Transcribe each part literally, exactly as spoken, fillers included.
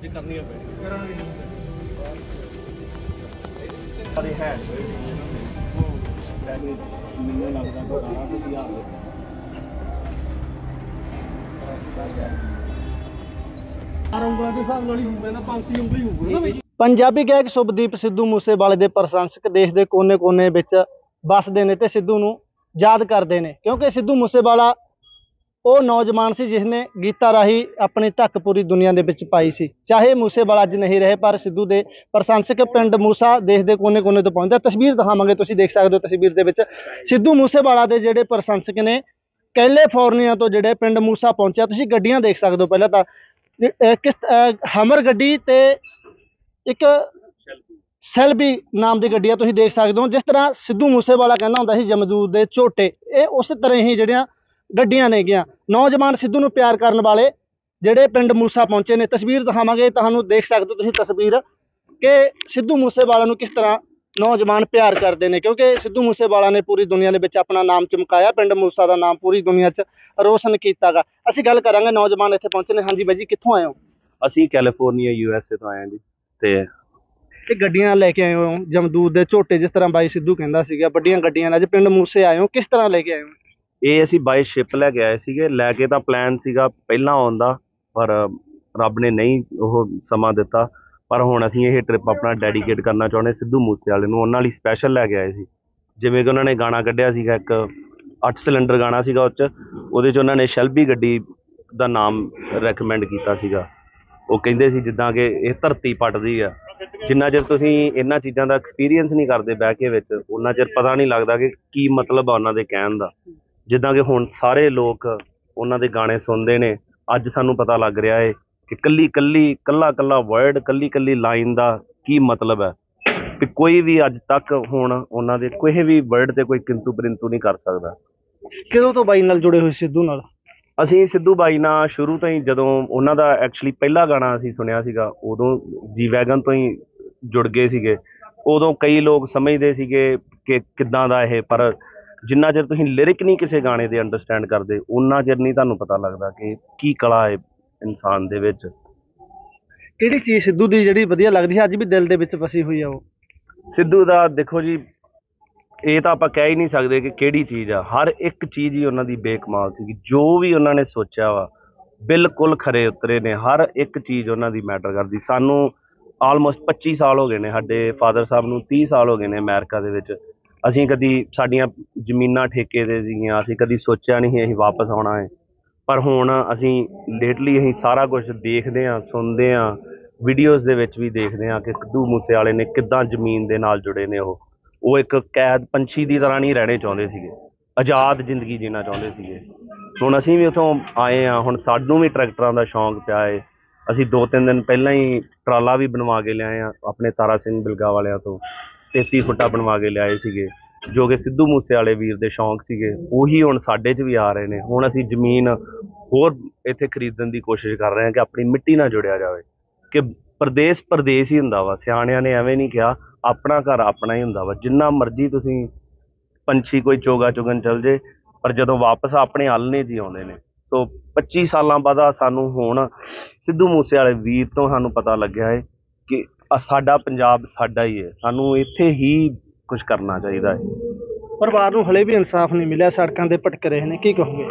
करनियां पैणियां ਮੈਨੂੰ ਲੱਗਦਾ ਬਾਰਾਂ ਕੁ ਹਜ਼ਾਰ ਉਂਗਲਾਂ ਦੇ ਹਿਸਾਬ ਨਾਲ ਹੀ ਹੋਊਗਾ ਨਾ ਪੰਜ ਉਂਗਲੀ ਹੋਊਗਾ ਨਾ। ਪੰਜਾਬੀ ਗਾਇਕ ਸ਼ੁਭਦੀਪ ਸਿੱਧੂ ਮੂਸੇਵਾਲੇ ਦੇ ਪ੍ਰਸ਼ੰਸਕ ਦੇਸ਼ ਦੇ ਕੋਨੇ-ਕੋਨੇ ਵਿੱਚ ਵੱਸਦੇ ਨੇ ਤੇ ਸਿੱਧੂ ਨੂੰ ਯਾਦ ਕਰਦੇ ਨੇ, ਕਿਉਂਕਿ ਸਿੱਧੂ ਮੂਸੇਵਾਲਾ ਉਹ ਨੌਜਵਾਨ ਸੀ ਜਿਸ ਨੇ ਗੀਤਾਂ ਰਾਹੀਂ ਆਪਣੀ ਧੱਕ ਪੂਰੀ ਦੁਨੀਆ ਦੇ ਵਿੱਚ ਪਾਈ ਸੀ। ਚਾਹੇ ਮੂਸੇਵਾਲਾ ਅੱਜ ਨਹੀਂ ਰਹੇ, ਪਰ ਸਿੱਧੂ ਦੇ ਪ੍ਰਸ਼ੰਸਕ ਪਿੰਡ ਮੂਸਾ ਦੇਸ਼ ਦੇ ਕੋਨੇ-ਕੋਨੇ ਤੋਂ ਪਹੁੰਚਦਾ। ਤਸਵੀਰ ਦਿਖਾਵਾਂਗੇ, ਤੁਸੀਂ ਦੇਖ ਸਕਦੇ ਹੋ ਤਸਵੀਰ ਦੇ ਵਿੱਚ ਸਿੱਧੂ ਮੂਸੇਵਾਲਾ ਦੇ ਜਿਹੜੇ ਪ੍ਰਸ਼ੰਸਕ ਨੇ ਕੈਲੀਫੋਰਨੀਆ ਤੋਂ ਜਿਹੜੇ ਪਿੰਡ ਮੂਸਾ ਪਹੁੰਚਿਆ। ਤੁਸੀਂ ਗੱਡੀਆਂ ਦੇਖ ਸਕਦੇ ਹੋ, ਪਹਿਲਾਂ ਤਾਂ ਕਿਸ ਹਮਰ ਗੱਡੀ ਤੇ ਇੱਕ ਸੈਲਬੀ ਨਾਮ ਦੀ ਗੱਡੀ ਆ, ਤੁਸੀਂ ਦੇਖ ਸਕਦੇ ਹੋ। ਜਿਸ ਤਰ੍ਹਾਂ ਸਿੱਧੂ ਮੂਸੇਵਾਲਾ ਕਹਿੰਦਾ ਹੁੰਦਾ ਸੀ ਜਮਦੂਦ ਦੇ ਝੋਟੇ, ਇਹ ਉਸ ਤਰ੍ਹਾਂ ਹੀ ਜਿਹੜੀਆਂ ਗੱਡੀਆਂ ਨੇਗੀਆਂ। ਨੌਜਵਾਨ ਸਿੱਧੂ ਨੂੰ ਪਿਆਰ ਕਰਨ ਵਾਲੇ ਜਿਹੜੇ ਪਿੰਡ ਮੂਸਾ ਪਹੁੰਚੇ ਨੇ। ਤਸਵੀਰ ਦਿਖਾਵਾਂਗੇ, ਤੁਹਾਨੂੰ ਦੇਖ ਸਕਦੇ ਹੋ ਤੁਸੀਂ ਤਸਵੀਰ ਕਿ ਸਿੱਧੂ ਮੂਸੇਵਾਲਾ ਨੂੰ ਕਿਸ ਤਰ੍ਹਾਂ ਨੌਜਵਾਨ ਪਿਆਰ ਕਰਦੇ ਨੇ, ਕਿਉਂਕਿ ਸਿੱਧੂ ਮੂਸੇਵਾਲਾ ਨੇ ਪੂਰੀ ਦੁਨੀਆ ਦੇ ਵਿੱਚ ਆਪਣਾ ਨਾਮ ਚਮਕਾਇਆ। ਪਿੰਡ ਮੂਸਾ ਦਾ ਨਾਮ ਪੂਰੀ ਦੁਨੀਆ 'ਚ ਰੋਸ਼ਨ ਕੀਤਾ ਗਾ। ਅਸੀਂ ਗੱਲ ਕਰਾਂਗੇ, ਨੌਜਵਾਨ ਇੱਥੇ ਪਹੁੰਚੇ ਨੇ। ਹਾਂਜੀ ਬਾਈ ਜੀ, ਕਿੱਥੋਂ ਆਏ ਹੋ? ਅਸੀਂ ਕੈਲੀਫੋਰਨੀਆ ਯੂ ਐਸ ਏ ਤੋਂ ਆਏ ਹਾਂ ਜੀ। ਤੇ ਇਹ ਗੱਡੀਆਂ ਲੈ ਕੇ ਆਏ ਹੋ ਜਮਦੂਦ ਦੇ ਝੋਟੇ, ਜਿਸ ਤਰ੍ਹਾਂ ਬਾਈ ਸਿੱਧੂ ਕਹਿੰਦਾ ਸੀਗਾ ਵੱਡੀਆਂ ਗੱਡੀਆਂ ਨਾਲ। ਅੱਜ ਪਿੰਡ ਮੂਸੇ ਆਏ ਹੋ, ਕਿਸ ਤਰ੍ਹਾਂ ਲੈ ਕੇ ਆਏ ਹੋ? ਇਹ ਅਸੀਂ ਬਾਈ ਸ਼ਿਪ ਲੈ ਕੇ ਆਏ ਸੀਗੇ। ਲੈ ਕੇ ਤਾਂ ਪਲਾਨ ਸੀਗਾ ਪਹਿਲਾਂ ਆਉਣ ਦਾ, ਪਰ ਰੱਬ ਨੇ ਨਹੀਂ ਉਹ ਸਮਾਂ ਦਿੱਤਾ। ਪਰ ਹੁਣ ਅਸੀਂ ਇਹ ਟ੍ਰਿਪ ਆਪਣਾ ਡੈਡੀਕੇਟ ਕਰਨਾ ਚਾਹੁੰਦੇ ਸਿੱਧੂ ਮੂਸੇਵਾਲੇ ਨੂੰ। ਉਹਨਾਂ ਲਈ ਸਪੈਸ਼ਲ ਲੈ ਕੇ ਆਏ ਸੀ। ਜਿਵੇਂ ਕਿ ਉਹਨਾਂ ਨੇ ਗਾਣਾ ਕੱਢਿਆ ਸੀਗਾ, ਇੱਕ ਅੱਠ ਸਿਲੰਡਰ ਗਾਣਾ ਸੀਗਾ, ਉਹ 'ਚ ਉਹਦੇ 'ਚ ਉਹਨਾਂ ਨੇ ਸ਼ੈਲਬੀ ਗੱਡੀ ਦਾ ਨਾਮ ਰეკਮੈਂਡ ਕੀਤਾ ਸੀਗਾ। ਉਹ ਕਹਿੰਦੇ ਸੀ ਜਿੱਦਾਂ ਕਿ ਇਹ ਧਰਤੀ ਪੱਟਦੀ ਆ। ਜਿੰਨਾ ਚਿਰ ਤੁਸੀਂ ਇਹਨਾਂ ਚੀਜ਼ਾਂ ਦਾ ਐਕਸਪੀਰੀਅੰਸ ਨਹੀਂ ਕਰਦੇ ਬਹਿ ਕੇ ਵਿੱਚ, ਉਹਨਾਂ ਚਿਰ ਪਤਾ ਨਹੀਂ ਲੱਗਦਾ ਕਿ ਕੀ ਮਤਲਬ ਆ ਉਹਨਾਂ ਦੇ ਕਹਿਣ ਦਾ। ਜਿੱਦਾਂ ਕਿ ਹੁਣ ਸਾਰੇ ਲੋਕ ਉਹਨਾਂ ਦੇ ਗਾਣੇ ਸੁਣਦੇ ਨੇ, ਅੱਜ ਸਾਨੂੰ ਪਤਾ ਲੱਗ ਰਿਹਾ ਹੈ ਕਿ ਕੱਲੀ ਕੱਲੀ ਕੱਲਾ ਕੱਲਾ ਵਰਡ, ਕੱਲੀ ਕੱਲੀ ਲਾਈਨ ਦਾ ਕੀ ਮਤਲਬ ਹੈ। ਕਿ ਕੋਈ ਵੀ ਅੱਜ ਤੱਕ ਹੁਣ ਉਹਨਾਂ ਦੇ ਕੋਈ ਵੀ ਵਰਡ ਤੇ ਕੋਈ ਕਿੰਤੂ ਪਰਿੰਤੂ ਨਹੀਂ ਕਰ ਸਕਦਾ। ਕਦੋਂ ਤੋਂ ਬਾਈ ਨਾਲ ਜੁੜੇ ਹੋਏ ਸਿੱਧੂ ਨਾਲ? ਅਸੀਂ ਸਿੱਧੂ ਬਾਈ ਨਾਲ ਸ਼ੁਰੂ ਤੋਂ ਹੀ, ਜਦੋਂ ਉਹਨਾਂ ਦਾ ਐਕਚੁਅਲੀ ਪਹਿਲਾ ਗਾਣਾ ਅਸੀਂ ਸੁਣਿਆ ਸੀਗਾ, ਉਦੋਂ ਜੀ ਵੈਗਨ ਤੋਂ ਹੀ ਜੁੜ ਗਏ ਸੀਗੇ। ਉਦੋਂ ਕਈ ਲੋਕ ਸਮਝਦੇ ਸੀਗੇ ਕਿ ਕਿੱਦਾਂ ਦਾ ਇਹ, ਪਰ ਜਿੰਨਾ ਚਿਰ ਤੁਸੀਂ ਲਿਰਿਕ ਨਹੀਂ ਕਿਸੇ ਗਾਣੇ ਦੇ ਅੰਡਰਸਟੈਂਡ ਕਰਦੇ, ਉਹਨਾਂ ਚਿਰ ਨਹੀਂ ਤੁਹਾਨੂੰ ਪਤਾ ਲੱਗਦਾ ਕਿ ਕੀ ਕਲਾ ਹੈ ਇਨਸਾਨ ਦੇ ਵਿੱਚ। ਕਿਹੜੀ ਚੀਜ਼ ਸਿੱਧੂ ਦੀ ਜਿਹੜੀ ਵਧੀਆ ਲੱਗਦੀ ਹੈ, ਅੱਜ ਵੀ ਦਿਲ ਦੇ ਵਿੱਚ ਵਸੀ ਹੋਈ ਆ ਉਹ? ਸਿੱਧੂ ਦਾ ਦੇਖੋ ਜੀ, ਇਹ ਤਾਂ ਆਪਾਂ ਕਹਿ ਹੀ ਨਹੀਂ ਸਕਦੇ ਕਿ ਕਿਹੜੀ ਚੀਜ਼ ਆ। ਹਰ ਇੱਕ ਚੀਜ਼ ਹੀ ਉਹਨਾਂ ਦੀ ਬੇਕਮਾਲ ਸੀਗੀ। ਜੋ ਵੀ ਉਹਨਾਂ ਨੇ ਸੋਚਿਆ ਵਾ ਬਿਲਕੁਲ ਖਰੇ ਉਤਰੇ ਨੇ। ਹਰ ਇੱਕ ਚੀਜ਼ ਉਹਨਾਂ ਦੀ ਮੈਟਰ ਕਰਦੀ। ਸਾਨੂੰ ਆਲਮੋਸਟ ਪੱਚੀ ਸਾਲ ਹੋ ਗਏ ਨੇ, ਸਾਡੇ ਫਾਦਰ ਸਾਹਿਬ ਨੂੰ ਤੀਹ ਸਾਲ ਹੋ ਗਏ ਨੇ ਅਮਰੀਕਾ ਦੇ ਵਿੱਚ। ਅਸੀਂ ਕਦੀ, ਸਾਡੀਆਂ ਜ਼ਮੀਨਾਂ ਠੇਕੇ 'ਤੇ ਸੀਗੀਆਂ, ਅਸੀਂ ਕਦੀ ਸੋਚਿਆ ਨਹੀਂ ਅਸੀਂ ਵਾਪਸ ਆਉਣਾ ਹੈ। ਪਰ ਹੁਣ ਅਸੀਂ ਲੇਟਲੀ ਅਸੀਂ ਸਾਰਾ ਕੁਝ ਦੇਖਦੇ ਹਾਂ, ਸੁਣਦੇ ਹਾਂ, ਵੀਡੀਓਜ਼ ਦੇ ਵਿੱਚ ਵੀ ਦੇਖਦੇ ਹਾਂ ਕਿ ਸਿੱਧੂ ਮੂਸੇਵਾਲੇ ਨੇ ਕਿੱਦਾਂ ਜ਼ਮੀਨ ਦੇ ਨਾਲ ਜੁੜੇ ਨੇ। ਉਹ ਉਹ ਇੱਕ ਕੈਦ ਪੰਛੀ ਦੀ ਤਰ੍ਹਾਂ ਨਹੀਂ ਰਹਿਣੇ ਚਾਹੁੰਦੇ ਸੀਗੇ, ਆਜ਼ਾਦ ਜ਼ਿੰਦਗੀ ਜੀਣਾ ਚਾਹੁੰਦੇ ਸੀਗੇ। ਹੁਣ ਅਸੀਂ ਵੀ ਉੱਥੋਂ ਆਏ ਹਾਂ, ਹੁਣ ਸਾਨੂੰ ਵੀ ਟਰੈਕਟਰਾਂ ਦਾ ਸ਼ੌਂਕ ਪਿਆ ਹੈ। ਅਸੀਂ ਦੋ ਤਿੰਨ ਦਿਨ ਪਹਿਲਾਂ ਹੀ ਟਰਾਲਾ ਵੀ ਬਣਵਾ ਕੇ ਲਿਆਏ ਹਾਂ ਆਪਣੇ ਤਾਰਾ ਸਿੰਘ ਬਿਲਗਾ ਵਾਲਿਆਂ ਤੋਂ। ਤੇਤੀ ਫੁੱਟਾ ਬਣਵਾ ਕੇ ਲਿਆਏ ਸੀਗੇ, ਜੋ ਕਿ ਸਿੱਧੂ ਮੂਸੇਵਾਲੇ ਵੀਰ ਦੇ ਸ਼ੌਂਕ ਸੀਗੇ। ਉਹੀ ਹੁਣ ਸਾਡੇ 'ਚ ਵੀ ਆ ਰਹੇ ਨੇ। ਹੁਣ ਅਸੀਂ ਜ਼ਮੀਨ ਹੋਰ ਇੱਥੇ ਖਰੀਦਣ ਦੀ ਕੋਸ਼ਿਸ਼ ਕਰ ਰਹੇ ਹਾਂ ਕਿ ਆਪਣੀ ਮਿੱਟੀ ਨਾਲ ਜੁੜਿਆ ਜਾਵੇ। ਕਿ ਪ੍ਰਦੇਸ਼ ਪ੍ਰਦੇਸ਼ ਹੀ ਹੁੰਦਾ ਵਾ। ਸਿਆਣਿਆਂ ਨੇ ਐਵੇਂ ਨਹੀਂ ਕਿਹਾ, ਆਪਣਾ ਘਰ ਆਪਣਾ ਹੀ ਹੁੰਦਾ ਵਾ। ਜਿੰਨਾ ਮਰਜ਼ੀ ਤੁਸੀਂ ਪੰਛੀ ਕੋਈ ਚੋਗਾ ਚੁਗਣ ਚੱਲ ਜੇ, ਪਰ ਜਦੋਂ ਵਾਪਸ ਆਪਣੇ ਆਲਣੇ 'ਚ ਹੀ ਆਉਂਦੇ ਨੇ। ਸੋ ਪੱਚੀ ਸਾਲਾਂ ਬਾਅਦ ਸਾਨੂੰ ਹੁਣ ਸਿੱਧੂ ਮੂਸੇਵਾਲੇ ਵੀਰ ਤੋਂ ਸਾਨੂੰ ਪਤਾ ਲੱਗਿਆ ਹੈ ਕਿ ਸਾਡਾ ਪੰਜਾਬ ਸਾਡਾ ਹੀ ਹੈ, ਸਾਨੂੰ ਇੱਥੇ ਹੀ ਕੁਝ ਕਰਨਾ ਚਾਹੀਦਾ ਹੈ। ਪਰਿਵਾਰ ਨੂੰ ਹਲੇ ਵੀ ਇਨਸਾਫ ਨਹੀਂ ਮਿਲਿਆ, ਸੜਕਾਂ 'ਤੇ ਭਟਕ ਰਹੇ ਨੇ, ਕੀ ਕਹੋਗੇ?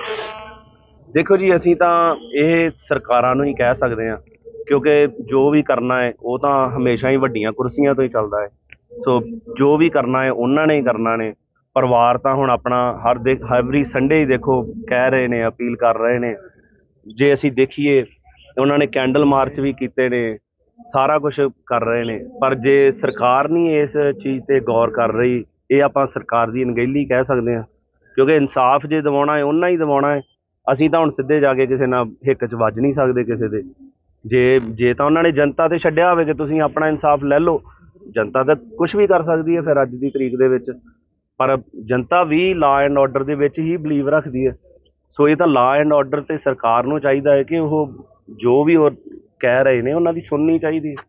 ਦੇਖੋ ਜੀ, ਅਸੀਂ ਤਾਂ ਇਹ ਸਰਕਾਰਾਂ ਨੂੰ ਹੀ ਕਹਿ ਸਕਦੇ ਹਾਂ, ਕਿਉਂਕਿ ਜੋ ਵੀ ਕਰਨਾ ਹੈ ਉਹ ਤਾਂ ਹਮੇਸ਼ਾ ਹੀ ਵੱਡੀਆਂ ਕੁਰਸੀਆਂ ਤੋਂ ਹੀ ਚੱਲਦਾ ਹੈ। ਸੋ ਜੋ ਵੀ ਕਰਨਾ ਹੈ ਉਹਨਾਂ ਨੇ ਹੀ ਕਰਨਾ ਨੇ। ਪਰਿਵਾਰ ਤਾਂ ਹੁਣ ਆਪਣਾ ਹਰ ਦੇ ਐਵਰੀ ਸੰਡੇ ਹੀ ਦੇਖੋ ਕਹਿ ਰਹੇ ਨੇ, ਅਪੀਲ ਕਰ ਰਹੇ ਨੇ। ਜੇ ਅਸੀਂ ਦੇਖੀਏ, ਉਹਨਾਂ ਨੇ ਕੈਂਡਲ ਮਾਰਚ ਵੀ ਕੀਤੇ ਨੇ, ਸਾਰਾ ਕੁਝ ਕਰ ਰਹੇ ਨੇ। ਪਰ ਜੇ ਸਰਕਾਰ ਨਹੀਂ ਇਸ ਚੀਜ਼ 'ਤੇ ਗੌਰ ਕਰ ਰਹੀ, ਇਹ ਆਪਾਂ ਸਰਕਾਰ ਦੀ ਅਣਗਹਿਲੀ ਕਹਿ ਸਕਦੇ ਹਾਂ। ਕਿਉਂਕਿ ਇਨਸਾਫ ਜੇ ਦਿਵਾਉਣਾ ਹੈ ਉਹਨਾਂ ਹੀ ਦਿਵਾਉਣਾ ਹੈ। ਅਸੀਂ ਤਾਂ ਹੁਣ ਸਿੱਧੇ ਜਾ ਕੇ ਕਿਸੇ ਨਾਲ ਹਿੱਕ 'ਚ ਵੱਜ ਨਹੀਂ ਸਕਦੇ ਕਿਸੇ ਦੇ। ਜੇ ਜੇ ਤਾਂ ਉਹਨਾਂ ਨੇ ਜਨਤਾ 'ਤੇ ਛੱਡਿਆ ਹੋਵੇ ਕਿ ਤੁਸੀਂ ਆਪਣਾ ਇਨਸਾਫ ਲੈ ਲਓ, ਜਨਤਾ ਤਾਂ ਕੁਛ ਵੀ ਕਰ ਸਕਦੀ ਹੈ ਫਿਰ ਅੱਜ ਦੀ ਤਰੀਕ ਦੇ ਵਿੱਚ। ਪਰ ਜਨਤਾ ਵੀ ਲਾ ਐਂਡ ਆਰਡਰ ਦੇ ਵਿੱਚ ਹੀ ਬਲੀਵ ਰੱਖਦੀ ਹੈ। ਸੋ ਇਹ ਤਾਂ ਲਾ ਐਂਡ ਆਰਡਰ 'ਤੇ ਸਰਕਾਰ ਨੂੰ ਚਾਹੀਦਾ ਹੈ ਕਿ ਉਹ ਜੋ ਵੀ ਉਹ ਕਹਿ ਰਹੇ ਨੇ ਉਹਨਾਂ ਦੀ ਸੁਣਨੀ ਚਾਹੀਦੀ ਹੈ।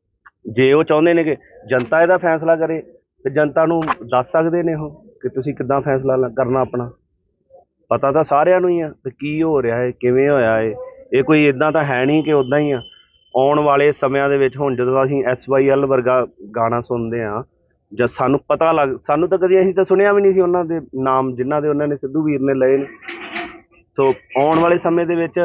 ਜੇ ਉਹ ਚਾਹੁੰਦੇ ਨੇ ਕਿ ਜਨਤਾ ਇਹਦਾ ਫੈਸਲਾ ਕਰੇ, ਤੇ ਜਨਤਾ ਨੂੰ ਦੱਸ ਸਕਦੇ ਨੇ ਉਹ ਕਿ ਤੁਸੀਂ ਕਿੱਦਾਂ ਫੈਸਲਾ ਕਰਨਾ ਆਪਣਾ। ਪਤਾ ਤਾਂ ਸਾਰਿਆਂ ਨੂੰ ਹੀ ਆ ਕਿ ਕੀ ਹੋ ਰਿਹਾ ਹੈ, ਕਿਵੇਂ ਹੋਇਆ ਹੈ। ਇਹ ਕੋਈ ਇੱਦਾਂ ਤਾਂ ਹੈ ਨਹੀਂ ਕਿ ਉੱਦਾਂ ਹੀ ਆ। ਆਉਣ ਵਾਲੇ ਸਮਿਆਂ ਦੇ ਵਿੱਚ ਹੁਣ ਜਦੋਂ ਅਸੀਂ ਐਸ ਵਾਈ ਐਲ ਵਰਗਾ ਗਾਣਾ ਸੁਣਦੇ ਹਾਂ, ਜਦ ਸਾਨੂੰ ਪਤਾ ਲੱਗ ਸਾਨੂੰ ਤਾਂ ਕਦੀ ਅਸੀਂ ਤਾਂ ਸੁਣਿਆ ਵੀ ਨਹੀਂ ਸੀ ਉਹਨਾਂ ਦੇ ਨਾਮ ਜਿਨ੍ਹਾਂ ਦੇ ਉਹਨਾਂ ਨੇ ਸਿੱਧੂ ਵੀਰ ਨੇ ਲਏ ਨੇ। ਸੋ ਆਉਣ ਵਾਲੇ ਸਮੇਂ ਦੇ ਵਿੱਚ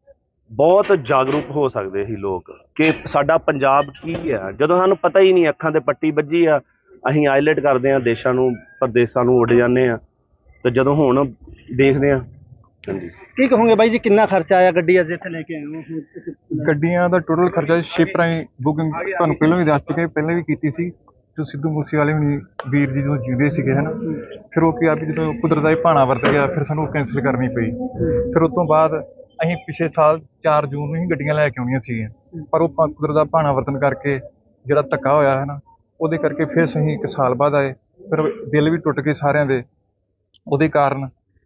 ਬਹੁਤ ਜਾਗਰੂਕ ਹੋ ਸਕਦੇ ਸੀ ਲੋਕ ਕਿ ਸਾਡਾ ਪੰਜਾਬ ਕੀ ਆ। ਜਦੋਂ ਸਾਨੂੰ ਪਤਾ ਹੀ ਨਹੀਂ, ਅੱਖਾਂ ਤੇ ਪੱਟੀ ਵੱਜੀ ਆ, ਅਸੀਂ ਆਈਲੈਟ ਕਰਦੇ ਹਾਂ, ਦੇਸ਼ਾਂ ਨੂੰ ਪ੍ਰਦੇਸ਼ਾਂ ਨੂੰ ਉੱਡ ਜਾਂਦੇ ਹਾਂ, ਤੇ ਜਦੋਂ ਹੁਣ ਦੇਖਦੇ ਹਾਂ। ਹਾਂਜੀ, ਕੀ ਕਹੋਗੇ ਬਾਈ ਜੀ, ਕਿੰਨਾ ਖਰਚਾ ਆਇਆ ਗੱਡੀ ਅੱਜ ਇੱਥੇ ਲੈ ਕੇ ਆਏ ਹੋ? ਗੱਡੀਆਂ ਦਾ ਟੋਟਲ ਖਰਚਾ ਸ਼ਿਪ ਰਾਹੀਂ ਬੁਕਿੰਗ ਤੁਹਾਨੂੰ ਪਹਿਲਾਂ ਵੀ ਦੱਸ ਚੁੱਕੇ, ਪਹਿਲਾਂ ਵੀ ਕੀਤੀ ਸੀ। ਜੋ ਸਿੱਧੂ ਮੂਸੇਵਾਲੇ ਹੁਣੀ ਵੀਰ ਜੀ ਜਦੋਂ ਜਿਉਂਦੇ ਸੀਗੇ ਹੈ ਨਾ, ਫਿਰ ਉਹ ਕੀ ਆ ਵੀ ਜਦੋਂ ਕੁਦਰਤ ਦਾ ਹੀ ਭਾਣਾ ਵਰਤ ਗਿਆ, ਫਿਰ ਸਾਨੂੰ ਕੈਂਸਲ ਕਰਨੀ ਪਈ। ਫਿਰ ਉਸ ਤੋਂ ਬਾਅਦ ਅਸੀਂ ਪਿਛਲੇ ਸਾਲ ਚਾਰ ਜੂਨ ਨੂੰ ਹੀ ਗੱਡੀਆਂ ਲੈ ਕੇ ਆਉਣੀਆਂ ਸੀਗੀਆਂ, ਪਰ ਉਹ ਕੁਦਰਤ ਦਾ ਭਾਣਾ ਵਰਤਣ ਕਰਕੇ ਜਿਹੜਾ ਧੱਕਾ ਹੋਇਆ ਹੈ ਨਾ, ਉਹਦੇ ਕਰਕੇ ਫਿਰ ਅਸੀਂ ਇੱਕ ਸਾਲ ਬਾਅਦ ਆਏ। ਫਿਰ ਦਿਲ ਵੀ ਟੁੱਟ ਗਏ ਸਾਰਿਆਂ ਦੇ। ਉਹਦੇ ਕਾਰਨ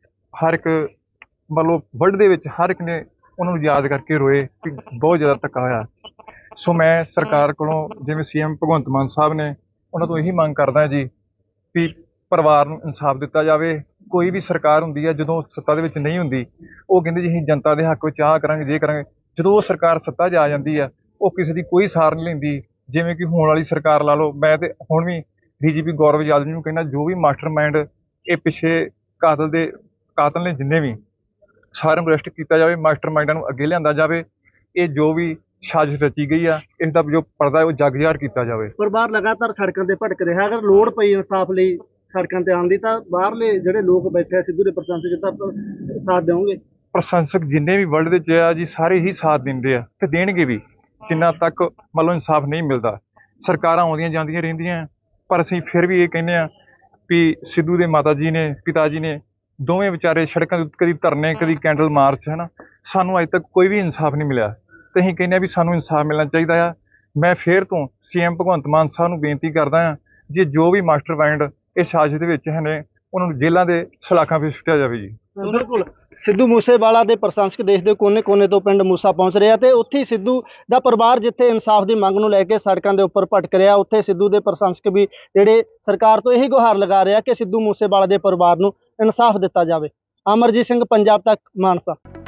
ਹਰ ਇੱਕ ਮਤਲਬ ਵਰਲਡ ਦੇ ਵਿੱਚ ਹਰ ਇੱਕ ਨੇ ਉਹਨਾਂ ਨੂੰ ਯਾਦ ਕਰਕੇ ਰੋਏ ਕਿ ਬਹੁਤ ਜ਼ਿਆਦਾ ਧੱਕਾ ਹੋਇਆ। ਸੋ ਮੈਂ ਸਰਕਾਰ ਕੋਲੋਂ, ਜਿਵੇਂ ਸੀ ਐਮ ਭਗਵੰਤ ਮਾਨ ਸਾਹਿਬ ਨੇ, ਉਹਨਾਂ ਤੋਂ ਇਹੀ ਮੰਗ ਕਰਦਾ ਜੀ ਵੀ ਪਰਿਵਾਰ ਨੂੰ ਇਨਸਾਫ ਦਿੱਤਾ ਜਾਵੇ। ਕੋਈ ਵੀ ਸਰਕਾਰ ਹੁੰਦੀ ਹੈ, ਜਦੋਂ ਸੱਤਾ ਦੇ ਵਿੱਚ ਨਹੀਂ ਹੁੰਦੀ, ਉਹ ਕਹਿੰਦੇ ਜੀ ਅਸੀਂ ਜਨਤਾ ਦੇ ਹੱਕ ਵਿੱਚ ਆਹ ਕਰਾਂਗੇ, ਜੇ ਕਰਾਂਗੇ। ਜਦੋਂ ਉਹ ਸਰਕਾਰ ਸੱਤਾ 'ਚ ਆ ਜਾਂਦੀ ਆ, ਉਹ ਕਿਸੇ ਦੀ ਕੋਈ ਸਾਰ ਨਹੀਂ ਲੈਂਦੀ। ਜਿਵੇਂ ਕਿ ਹੋਣ ਵਾਲੀ ਸਰਕਾਰ ਲਾ ਲਓ, ਮੈਂ ਤੇ ਹੁਣ ਵੀ ਡੀ ਜੀ ਪੀ ਗੌਰਵ ਯਾਦਵ ਨੂੰ ਕਹਿੰਦਾ, ਜੋ ਵੀ ਮਾਸਟਰ ਮਾਈਂਡ ਇਹ ਪਿੱਛੇ ਕਾਤਲ ਦੇ ਕਾਤਲ ਨੇ ਜਿੰਨੇ ਵੀ, ਸਾਰਿਆਂ ਨੂੰ ਅਰੈਸਟ ਕੀਤਾ ਜਾਵੇ, ਮਾਸਟਰ ਮਾਈਂਡਾਂ ਨੂੰ ਅੱਗੇ ਲਿਆਂਦਾ ਜਾਵੇ। ਇਹ ਜੋ ਵੀ ਸਾਜ਼ਿਸ਼ ਰਚੀ ਗਈ ਆ, ਇਸ ਦਾ ਜੋ ਪਰਦਾ ਉਹ ਜਗ ਜ਼ਾਹਰ ਕੀਤਾ ਜਾਵੇ। ਪਰਿਵਾਰ ਲਗਾਤਾਰ ਸੜਕਾਂ ਤੇ ਭਟਕ ਰਿਹਾ, ਅਗਰ ਲੋੜ ਪਈ ਇਨਸਾਫ ਲਈ ਸੜਕਾਂ ਤੇ ਆਉਣ ਦੀ, ਤਾਂ ਬਾਹਰਲੇ ਜਿਹੜੇ ਲੋਕ ਬੈਠੇ ਆ ਸਿੱਧੂ ਦੇ ਪ੍ਰਸ਼ੰਸਕ, ਤਾਂ ਸਾਥ ਦੇਵੋਗੇ? ਪ੍ਰਸ਼ੰਸਕ ਜਿੰਨੇ ਵੀ ਵਰਲਡ ਵਿੱਚ ਆ ਜੀ, ਸਾਰੇ ਹੀ ਸਾਥ ਦਿੰਦੇ ਆ ਤੇ ਦੇਣਗੇ ਵੀ, ਜਿੰਨਾ ਤੱਕ ਮਤਲਬ ਇਨਸਾਫ ਨਹੀਂ ਮਿਲਦਾ। ਸਰਕਾਰਾਂ ਆਉਂਦੀਆਂ ਜਾਂਦੀਆਂ ਰਹਿੰਦੀਆਂ, ਪਰ ਅਸੀਂ ਫਿਰ ਵੀ ਇਹ ਕਹਿੰਦੇ ਆ ਵੀ ਸਿੱਧੂ ਦੇ ਮਾਤਾ ਜੀ ਨੇ, ਪਿਤਾ ਜੀ ਨੇ, ਦੋਵੇਂ ਵਿਚਾਰੇ ਸੜਕਾਂ ਦੇ ਕਦੀ ਧਰਨੇ, ਕਦੀ ਕੈਂਡਲ ਮਾਰਚ, ਹੈ ਨਾ। ਸਾਨੂੰ ਅੱਜ ਤੱਕ ਕੋਈ ਵੀ ਇਨਸਾਫ ਨਹੀਂ ਮਿਲਿਆ, ਤੇ ਅਸੀਂ ਕਹਿੰਦੇ ਆ ਵੀ ਸਾਨੂੰ ਇਨਸਾਫ ਮਿਲਣਾ ਚਾਹੀਦਾ ਆ। ਮੈਂ ਫਿਰ ਤੋਂ ਸੀ ਐਮ ਭਗਵੰਤ ਮਾਨ ਸਾਹਿਬ ਨੂੰ ਬੇਨਤੀ ਕਰਦਾ ਹਾਂ, ਜੇ ਜੋ ਵੀ ਮਾਸਟਰ ਮਾਈਂਡ ਇਹ ਸਾਜ਼ਿਸ਼ ਦੇ ਵਿੱਚ ਨੇ, ਉਹਨਾਂ ਨੂੰ ਜੇਲ੍ਹਾਂ ਦੇ ਸਲਾਖਾਂ ਵਿੱਚ ਸੁੱਟਿਆ ਜਾਵੇ ਜੀ। ਬਿਲਕੁਲ। ਸਿੱਧੂ ਮੂਸੇਵਾਲਾ ਦੇ ਪ੍ਰਸ਼ੰਸਕ ਦੇਸ਼ ਦੇ ਕੋਨੇ-ਕੋਨੇ ਤੋਂ ਪਿੰਡ ਮੂਸਾ ਪਹੁੰਚ ਰਿਹਾ, ਤੇ ਉੱਥੇ ਹੀ ਸਿੱਧੂ ਦਾ ਪਰਿਵਾਰ ਜਿੱਥੇ ਇਨਸਾਫ ਦੀ ਮੰਗ ਨੂੰ ਲੈ ਕੇ ਸੜਕਾਂ ਦੇ ਉੱਪਰ ਭਟਕ ਰਿਹਾ, ਉੱਥੇ ਸਿੱਧੂ ਦੇ ਪ੍ਰਸ਼ੰਸਕ ਵੀ ਜਿਹੜੇ ਸਰਕਾਰ ਤੋਂ ਇਹੀ ਗੁਹਾਰ ਲਗਾ ਰਿਹਾ ਕਿ ਸਿੱਧੂ ਮੂਸੇਵਾਲਾ ਦੇ ਪਰਿਵਾਰ ਨੂੰ ਇਨਸਾਫ ਦਿੱਤਾ ਜਾਵੇ। ਅਮਰਜੀਤ ਸਿੰਘ, ਪੰਜਾਬ ਤੱਕ, ਮਾਨਸਾ।